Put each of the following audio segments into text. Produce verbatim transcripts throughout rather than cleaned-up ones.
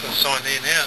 Got a sign there now.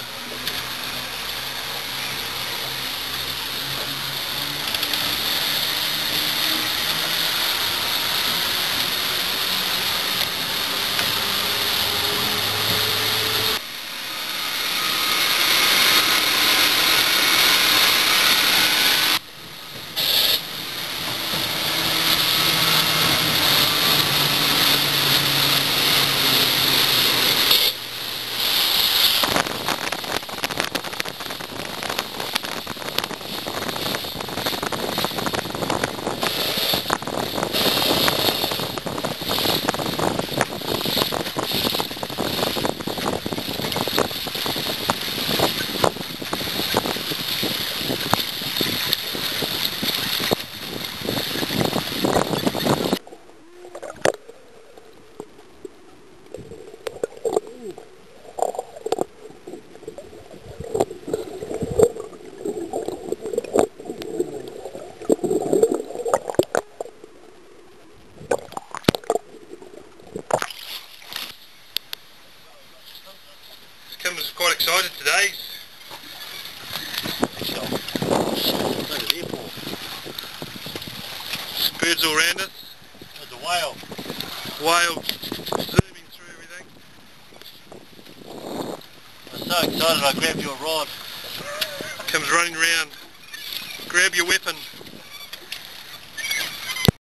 Kim's quite excited today. Birds all around us. There's a whale. Whale zooming through everything. I'm so excited I grabbed your rod. Kim's running around. Grab your weapon.